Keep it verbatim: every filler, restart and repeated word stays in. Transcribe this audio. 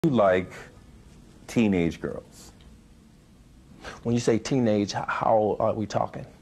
You like teenage girls? When you say teenage, how old are we talking?